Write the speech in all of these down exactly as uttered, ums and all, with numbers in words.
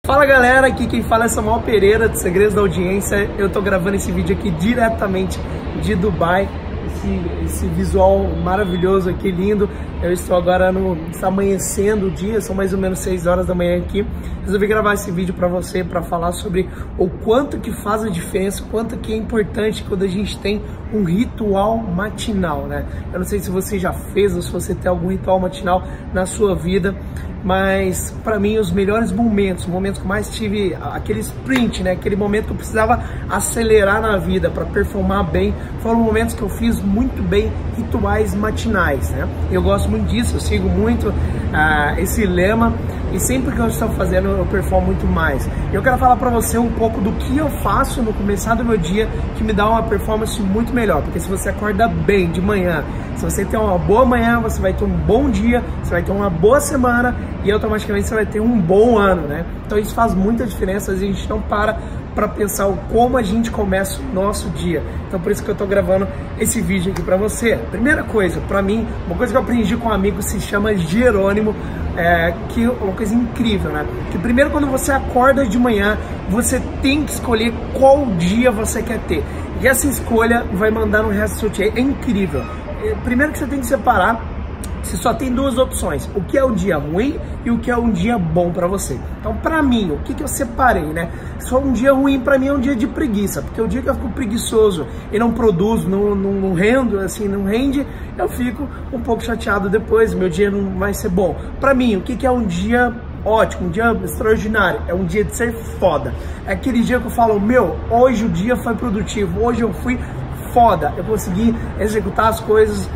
Fala galera, aqui quem fala é Samuel Pereira do Segredos da Audiência. Eu tô gravando esse vídeo aqui diretamente de Dubai. Esse, esse visual maravilhoso aqui, lindo. Eu estou agora no... está amanhecendo o dia, são mais ou menos seis horas da manhã aqui. Resolvi gravar esse vídeo para você, para falar sobre o quanto que faz a diferença, o quanto que é importante quando a gente tem um ritual matinal, né? Eu não sei se você já fez ou se você tem algum ritual matinal na sua vida, mas para mim os melhores momentos, os momentos que eu mais tive aquele sprint, né? Aquele momento que eu precisava acelerar na vida para performar bem, foram momentos que eu fiz muito bem rituais matinais, né? Eu gosto muito disso, eu sigo muito uh, esse lema e sempre que eu estou fazendo eu performo muito mais. Eu quero falar para você um pouco do que eu faço no começar do meu dia que me dá uma performance muito melhor, porque se você acorda bem de manhã, se você tem uma boa manhã, você vai ter um bom dia, você vai ter uma boa semana e automaticamente você vai ter um bom ano, né? Então isso faz muita diferença, a gente não para para pensar o como a gente começa o nosso dia. Então por isso que eu tô gravando esse vídeo aqui para você. Primeira coisa, para mim, uma coisa que eu aprendi com um amigo se chama Jerônimo, é, que é uma coisa incrível, né? Que primeiro quando você acorda de manhã, você tem que escolher qual dia você quer ter. E essa escolha vai mandar no resto do seu dia. É incrível. Primeiro que você tem que separar, você só tem duas opções, o que é um dia ruim e o que é um dia bom para você. Então, para mim, o que, que eu separei, né? Só um dia ruim para mim é um dia de preguiça, porque o dia que eu fico preguiçoso e não produzo, não, não, não rendo, assim, não rende, eu fico um pouco chateado depois, meu dia não vai ser bom. Para mim, o que, que é um dia ótimo, um dia extraordinário? É um dia de ser foda. É aquele dia que eu falo, meu, hoje o dia foi produtivo, hoje eu fui foda, eu consegui executar as coisas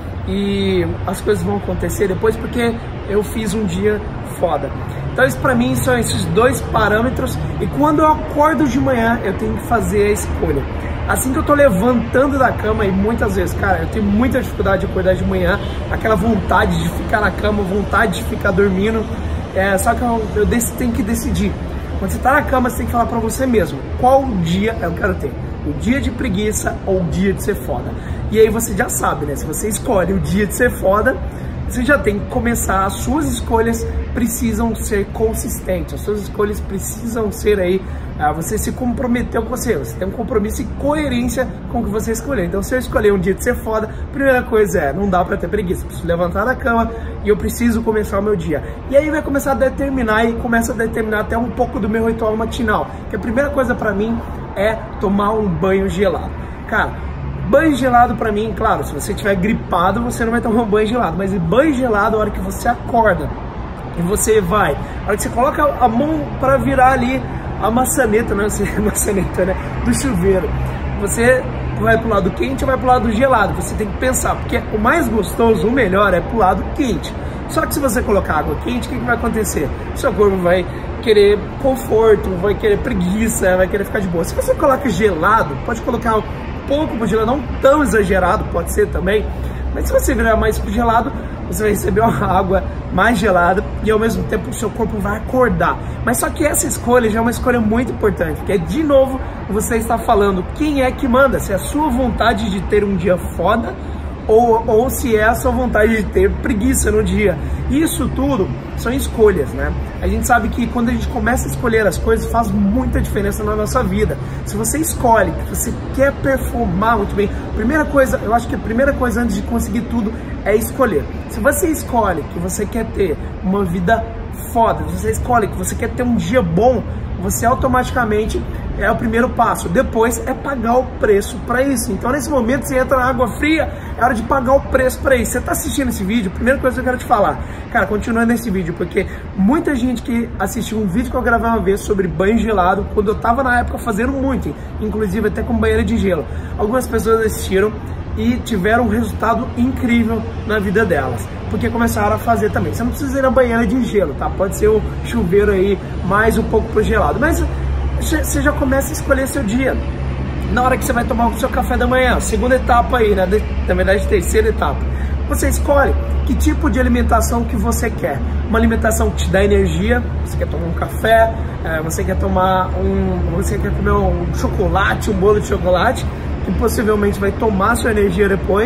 e as coisas vão acontecer depois porque eu fiz um dia foda. Então isso pra mim são esses dois parâmetros e quando eu acordo de manhã eu tenho que fazer a escolha. Assim que eu tô levantando da cama e muitas vezes, cara, eu tenho muita dificuldade de acordar de manhã, aquela vontade de ficar na cama, vontade de ficar dormindo, é, só que eu, eu tenho que decidir. Quando você tá na cama você tem que falar pra você mesmo, qual dia eu quero ter? O dia de preguiça ou o dia de ser foda. E aí você já sabe, né? Se você escolhe o dia de ser foda, você já tem que começar. As suas escolhas precisam ser consistentes. As suas escolhas precisam ser aí... Ah, você se comprometeu com você. Você tem um compromisso e coerência com o que você escolheu. Então, se eu escolher um dia de ser foda, a primeira coisa é, não dá pra ter preguiça. Eu preciso levantar da cama e eu preciso começar o meu dia. E aí vai começar a determinar e começa a determinar até um pouco do meu ritual matinal. Que a primeira coisa pra mim é tomar um banho gelado. Cara, banho gelado pra mim, claro, se você estiver gripado, você não vai tomar um banho gelado, mas banho gelado a hora que você acorda e você vai, a hora que você coloca a mão pra virar ali a maçaneta, não é a maçaneta, né, do chuveiro, você vai pro lado quente ou vai pro lado gelado, você tem que pensar, porque o mais gostoso, o melhor é pro lado quente. Só que se você colocar água quente, o que, que vai acontecer? O seu corpo vai querer conforto, vai querer preguiça, vai querer ficar de boa. Se você coloca gelado, pode colocar um pouco pro gelado, não tão exagerado, pode ser também, mas se você virar mais pro gelado, você vai receber uma água mais gelada e ao mesmo tempo o seu corpo vai acordar. Mas só que essa escolha já é uma escolha muito importante, porque de novo você está falando quem é que manda, se é a sua vontade de ter um dia foda Ou, ou se é a sua vontade de ter preguiça no dia. Isso tudo são escolhas, né? A gente sabe que quando a gente começa a escolher as coisas, faz muita diferença na nossa vida. Se você escolhe que você quer performar muito bem, primeira coisa, eu acho que a primeira coisa antes de conseguir tudo é escolher. Se você escolhe que você quer ter uma vida foda, se você escolhe que você quer ter um dia bom, você automaticamente é o primeiro passo. Depois é pagar o preço para isso. Então nesse momento você entra na água fria, é hora de pagar o preço para isso. Você está assistindo esse vídeo, primeira coisa que eu quero te falar, cara, continua nesse vídeo, porque muita gente que assistiu um vídeo que eu gravei uma vez sobre banho gelado, quando eu tava na época fazendo muito, inclusive até com banheira de gelo, algumas pessoas assistiram e tiveram um resultado incrível na vida delas, porque começaram a fazer também. Você não precisa ir na banheira de gelo, tá? Pode ser o chuveiro aí mais um pouco pro gelado, mas você já começa a escolher seu dia. Na hora que você vai tomar o seu café da manhã, segunda etapa aí, né? Na verdade, terceira etapa. Você escolhe que tipo de alimentação que você quer. Uma alimentação que te dá energia, você quer tomar um café, você quer tomar um... você quer comer um chocolate, um bolo de chocolate, que possivelmente vai tomar sua energia depois,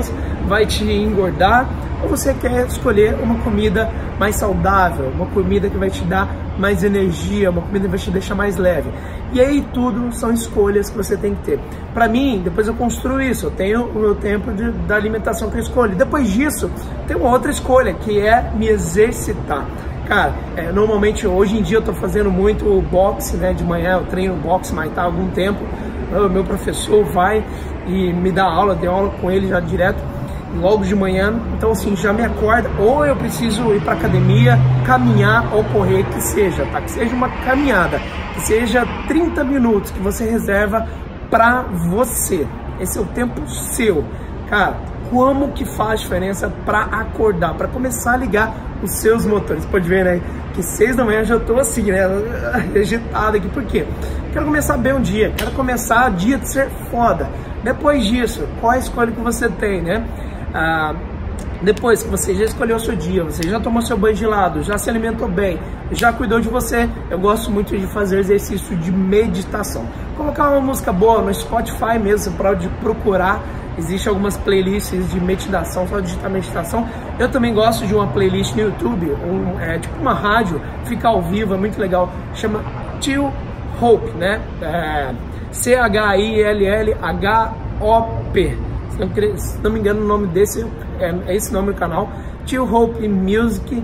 vai te engordar, ou você quer escolher uma comida mais saudável, uma comida que vai te dar mais energia, uma comida que vai te deixar mais leve. E aí tudo são escolhas que você tem que ter. Para mim, depois eu construo isso, eu tenho o meu tempo de, da alimentação que eu escolho. Depois disso, tem uma outra escolha, que é me exercitar. Cara, é, normalmente hoje em dia eu tô fazendo muito boxe, né? De manhã eu treino boxe, mas tá há algum tempo. O meu professor vai e me dá aula, dei aula com ele já direto, logo de manhã. Então assim, já me acorda, ou eu preciso ir pra academia, caminhar ou correr, que seja, tá? Que seja uma caminhada, que seja trinta minutos que você reserva pra você. Esse é o tempo seu. Cara, como que faz diferença para acordar, para começar a ligar os seus motores. Pode ver, né, que seis da manhã eu já tô assim, né, agitado aqui. Por quê? Quero começar bem um dia, quero começar o dia de ser foda. Depois disso, qual é a escolha que você tem, né? Ah, depois que você já escolheu o seu dia, você já tomou seu banho gelado, já se alimentou bem, já cuidou de você, eu gosto muito de fazer exercício de meditação. Colocar uma música boa no Spotify mesmo, você pode procurar. Existem algumas playlists de meditação, só digitar meditação. Eu também gosto de uma playlist no YouTube, um, é, tipo uma rádio, fica ao vivo, é muito legal. Chama Chill Hope, né? É, C H I L L H O P. Se não, se não me engano o nome desse, é, é esse nome do canal. Chill Hope Music.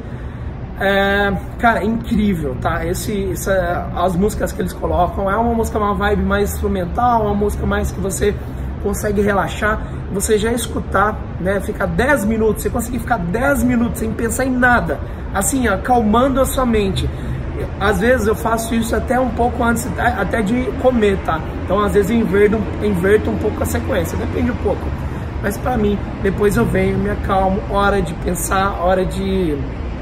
É, cara, é incrível, tá? Esse, essa, as músicas que eles colocam, é uma música, uma vibe mais instrumental, uma música mais que você consegue relaxar, você já escutar, né, ficar dez minutos, você conseguir ficar dez minutos sem pensar em nada, assim, acalmando a sua mente. Às vezes eu faço isso até um pouco antes, até de comer, tá? Então às vezes eu inverto, inverto um pouco a sequência, depende um pouco. Mas pra mim, depois eu venho, me acalmo, hora de pensar, hora de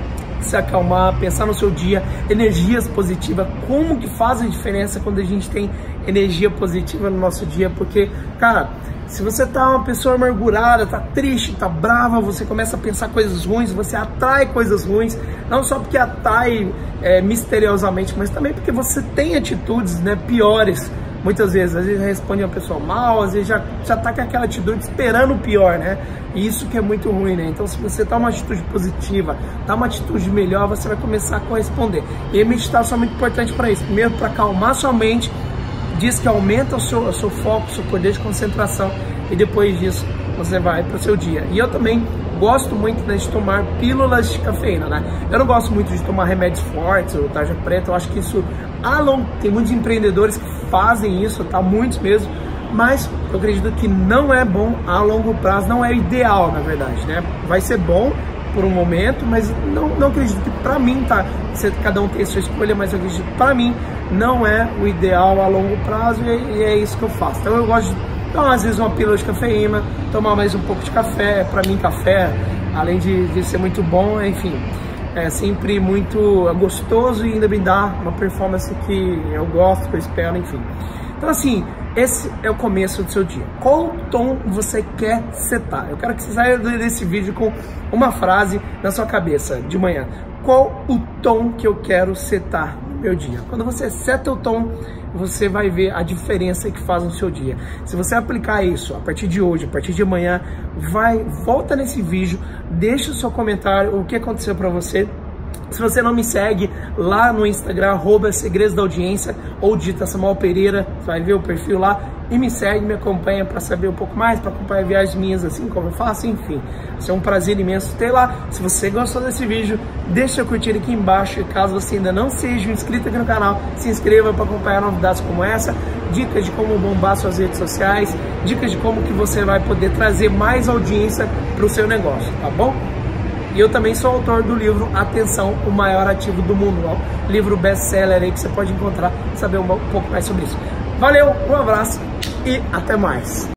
se acalmar, pensar no seu dia, energias positivas, como que faz a diferença quando a gente tem energia positiva no nosso dia, porque, cara, se você tá uma pessoa amargurada, tá triste, tá brava, você começa a pensar coisas ruins, você atrai coisas ruins, não só porque atrai é, misteriosamente, mas também porque você tem atitudes, né, piores. Muitas vezes, às vezes responde uma pessoa mal, às vezes já, já tá com aquela atitude esperando o pior, né? E isso que é muito ruim, né? Então, se você tá uma atitude positiva, tá uma atitude melhor, você vai começar a corresponder. E a meditação é muito importante para isso. Primeiro, para acalmar sua mente, diz que aumenta o seu, o seu foco, o seu poder de concentração, e depois disso, você vai para o seu dia. E eu também gosto muito, né, de tomar pílulas de cafeína, né? Eu não gosto muito de tomar remédios fortes, ou tarja preta, eu acho que isso, a long... tem muitos empreendedores que fazem isso, tá? Muitos mesmo, mas eu acredito que não é bom a longo prazo, não é ideal, na verdade, né? Vai ser bom por um momento, mas não, não acredito que pra mim, tá? Você, cada um tem a sua escolha, mas eu acredito que pra mim não é o ideal a longo prazo, e, e é isso que eu faço. Então eu gosto de Então, às vezes, uma pílula de cafeína, tomar mais um pouco de café. Para mim, café, além de, de ser muito bom, enfim, é sempre muito gostoso e ainda me dá uma performance que eu gosto, que eu espero, enfim. Então, assim, esse é o começo do seu dia. Qual tom você quer setar? Eu quero que você saia desse vídeo com uma frase na sua cabeça de manhã. Qual o tom que eu quero setar no meu dia? Quando você seta o tom, você vai ver a diferença que faz no seu dia. Se você aplicar isso a partir de hoje, a partir de amanhã, vai, volta nesse vídeo, deixa o seu comentário, o que aconteceu para você. Se você não me segue lá no Instagram, arroba Segredos da Audiência, ou digita Samuel Pereira, você vai ver o perfil lá, e me segue, me acompanha para saber um pouco mais, para acompanhar viagens minhas assim como eu faço, enfim. Isso é um prazer imenso ter lá. Se você gostou desse vídeo, deixa eu curtir aqui embaixo, e caso você ainda não seja inscrito aqui no canal, se inscreva para acompanhar novidades como essa, dicas de como bombar suas redes sociais, dicas de como que você vai poder trazer mais audiência para o seu negócio, tá bom? E eu também sou autor do livro Atenção, o Maior Ativo do Mundo, ó, livro best-seller aí que você pode encontrar, saber um pouco mais sobre isso. Valeu, um abraço e até mais!